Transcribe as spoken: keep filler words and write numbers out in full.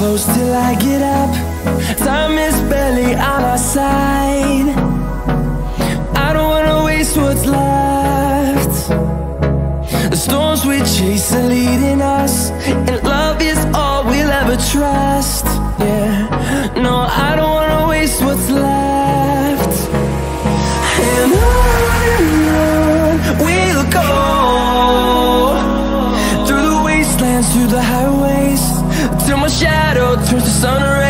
close till I get up. Time is barely on our side. I don't wanna waste what's left. The storms we chase are leading us, and love is all we'll ever trust. Yeah, no, I don't wanna waste what's left. And on and on we'll go, through the wastelands, through the highways, till my shadow turns to sun rays.